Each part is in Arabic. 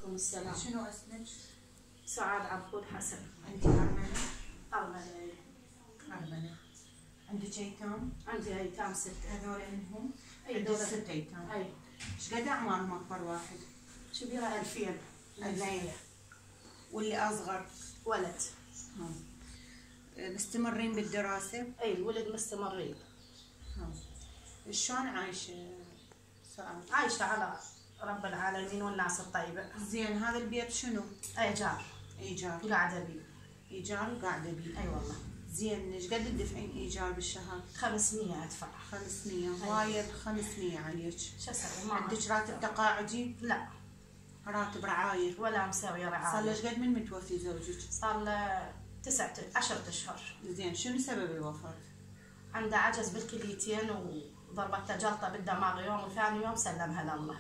وعليكم السلام. شنو اسمك؟ سعاد عبود حسن. انت ارمله؟ أرملة. ارمله. عندك ايتام؟ عندي أيتام 6. هذول منهم؟ أي عندك دولة. 6 ايتام. أي. ايش قد اعمارهم اكبر واحد؟ كبيرة 2000. 2000. واللي اصغر؟ ولد. مستمرين بالدراسه؟ أي الولد مستمرين. شلون عايشه سعاد؟ عايشة على رب العالمين والناس الطيبة. زين هذا البيت شنو؟ إيجار. ايجار. قاعدة بيه. ايجار وقاعده بيه. أي والله. زين ايش قد تدفعين ايجار بالشهر؟ 500 أدفع. 500. وايد 500 عليك. شو أسوي؟ ما عندك راتب تقاعدي؟ لا. راتب رعاية؟ ولا مسوية رعاية. صار له ايش قد من متوفي زوجك؟ صار له 10 أشهر. زين شنو سبب الوفاة؟ عنده عجز بالكليتين وضربته جلطة بالدماغ يوم وثاني يوم سلمها لله.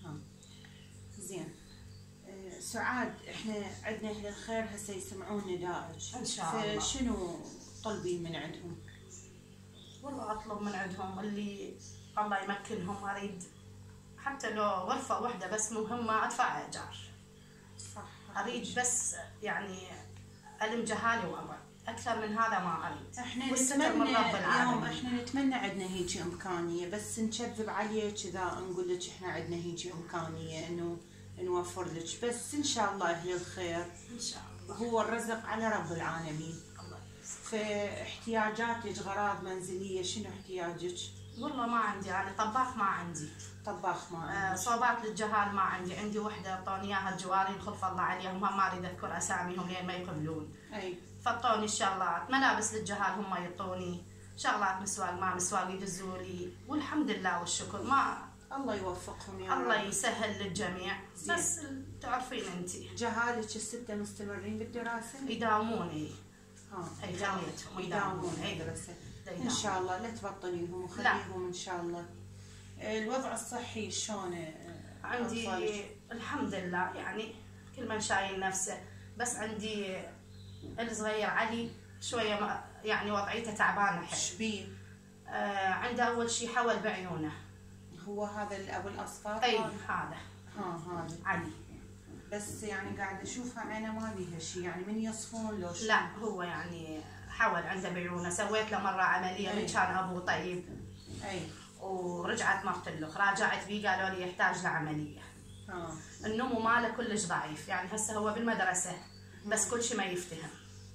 زين سعاد احنا عندنا اهل الخير هسه يسمعون ندائك ان شاء الله. فشنو طلبين من عندهم؟ والله اطلب من عندهم اللي الله يمكنهم. اريد حتى لو غرفة واحدة بس مهمة ادفع ايجار. صح. اريد بس يعني الم جهالي وابعد، اكثر من هذا ما اريد. احنا والستر نتمنى من رب العالمين. احنا نتمنى عندنا هيك امكانيه، بس نكذب عليك اذا نقول لك احنا عندنا هيك امكانيه انه نوفر لك، بس ان شاء الله اهل الخير ان شاء الله. هو الرزق على رب العالمين. الله يسلمك. فاحتياجاتك غراض منزليه شنو احتياجك؟ والله ما عندي، يعني طباخ ما عندي. طباخ ما عندك؟ صوبات للجهال ما عندي واحدة اعطوني اياها الجوارين خلف الله عليهم، هم ما اريد اذكر اساميهم لين ما يقبلون. اي. فاعطوني الشغلات، ملابس للجهال هم يعطوني، شغلات مسواق ما مسواق يدزوا لي، والحمد لله والشكر. ما الله يوفقهم يا الله رب. يسهل للجميع. زين. بس تعرفين انت جهالك الستة مستمرين بالدراسة؟ يداوموني. ها. اي خليتهم يداومون يداومون. بالدراسة. ان شاء الله لا تبطليهم لا. وخليهم ان شاء الله. الوضع الصحي شلون؟ عندي الحمد لله، يعني كل من شايل نفسه، بس عندي الصغير علي شويه يعني وضعيته تعبانه حيل. شبيه؟ عنده اول شيء حول بعيونه. هو هذا الابو الاصفر؟ اي هذا. هذا علي. بس يعني قاعده اشوفها عينه ما بيها شيء، يعني من يصفون لو شيء؟ لا هو يعني حول عنده بعيونه، سويت له مره عمليه من كان ابوه طيب. اي. ورجعت مرت الاخ راجعت بيه قالوا لي يحتاج لعمليه. النمو ماله كلش ضعيف، يعني هسه هو بالمدرسه بس كل شيء ما يفتهم.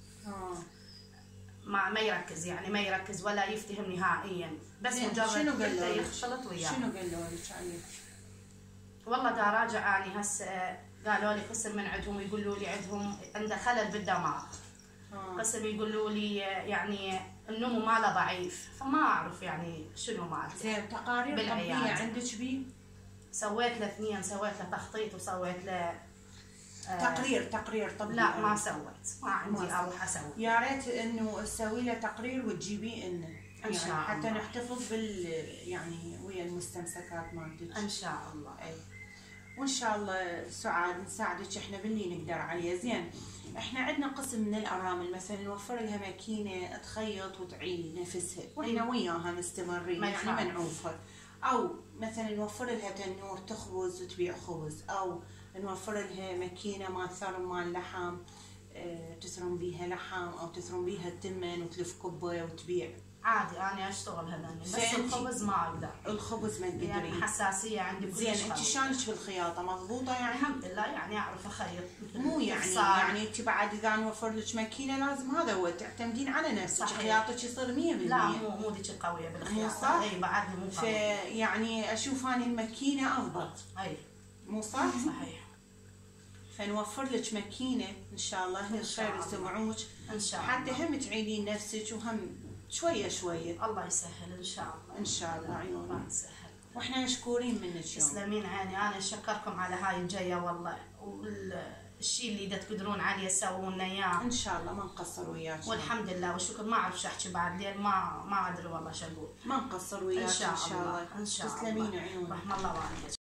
ما يركز، يعني ما يركز ولا يفتهم نهائيا، بس مجرد شنو قال له يختلط وياه. شنو قال له لك عليه؟ والله دا راجع اني هسه قالوا لي قسم من عندهم يقولوا لي عندهم عنده خلل بالدماغ. قسم يقولوا لي يعني النمو ماله ضعيف، فما اعرف يعني شنو مالته. زين تقارير طبيه عندك بيه؟ سويت له 2، سويت له تخطيط وسويت له تقرير طبي. لا ما سويت، ما عندي اروح اسوي. يا ريت انه تسوي له تقرير وتجيبيه لنا ان شاء الله حتى نحتفظ يعني ويا المستمسكات مالتك. ان شاء الله. اي. وان شاء الله سعاد نساعدك احنا باللي نقدر عليه. زين احنا عندنا قسم من الارامل مثلا نوفر لها ماكينه تخيط وتعيل نفسها واحنا وياها مستمرين، يعني ما نعوفها، او مثلا نوفر لها تنور تخبز وتبيع خبز، او نوفر لها ماكينه مال ثرم مال لحم تثرم بيها لحم، او تثرم بيها التمن وتلف كبه وتبيع. عادي انا اشتغل هذاني، بس الخبز ما اقدر. الخبز ما تقدرين يعني حساسيه عندي كلش. زين انت شلونك بالخياطه مضبوطه يعني؟ الحمد لله يعني اعرف اخيط. مو يعني انت بعد اذا نوفر لك ماكينه لازم هذا هو تعتمدين على نفسك. خياطتك يصير 100%. لا مو ذيك القويه بالخياطه. صح؟ اي بعد مو قويه. يعني اشوف اني الماكينه اضبط. اي مو صح؟ صحيح. فنوفر لك ماكينه ان شاء الله اهل الخير يسمعوك ان شاء الله، حتى هم تعيدين نفسك وهم شويه شويه. الله يسهل ان شاء الله. ان شاء الله عيوني. الله يسهل. واحنا مشكورين منك. تسلمين عيني، انا اشكركم على هاي الجايه والله، والشيء اللي اذا تقدرون عليه سووا لنا اياه. ان شاء الله ما نقصر وياك. والحمد لله والشكر. ما اعرف شو احكي بعد لين ما ادري والله شو اقول. ما نقصر وياك ان شاء الله. ان شاء الله. تسلمين عيوني. رحم الله والديك.